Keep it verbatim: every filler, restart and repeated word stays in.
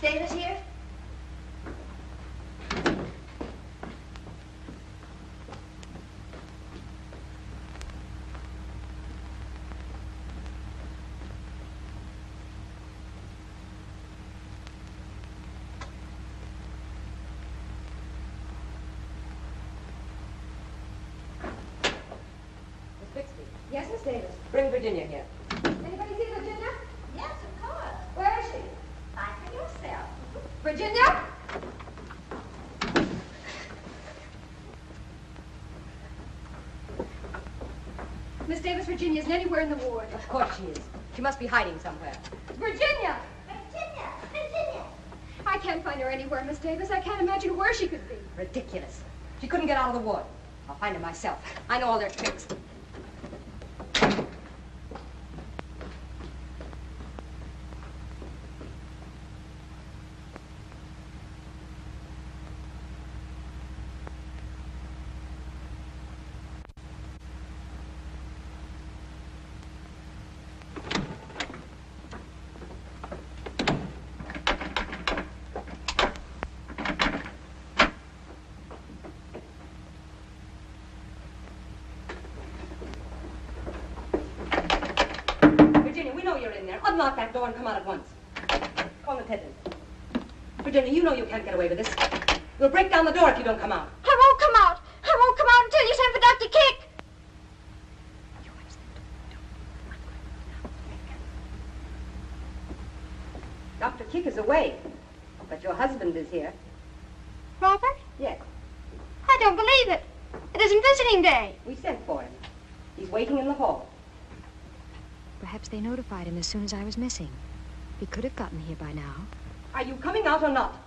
Davis here? Yes, Miss Davis. Bring Virginia here. Anybody see Virginia? Yes, of course. Where is she? Find for yourself. Virginia? Miss Davis, Virginia isn't anywhere in the ward. Of course she is. She must be hiding somewhere. Virginia! Virginia! Virginia! I can't find her anywhere, Miss Davis. I can't imagine where she could be. Ridiculous. She couldn't get out of the ward. I'll find her myself. I know all their tricks. Unlock that door and come out at once. Call an attendant. Virginia, you know you can't get away with this. We'll break down the door if you don't come out. I won't come out. I won't come out until you send for Doctor Kick. Doctor Kick is away, but your husband is here. Robert? Yes. I don't believe it. It isn't visiting day. We sent for him. He's waiting in the hall. Perhaps they notified him as soon as I was missing. He could have gotten here by now. Are you coming out or not?